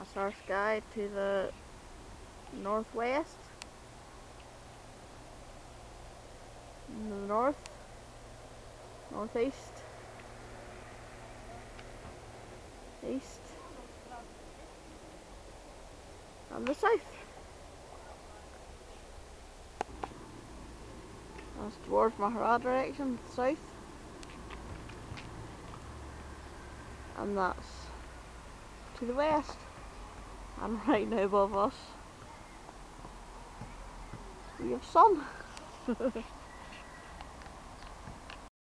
That's our sky to the northwest, in the north, northeast, east, and the south. That's towards Mahara direction, south. And that's to the west. And right now above us, we have sun.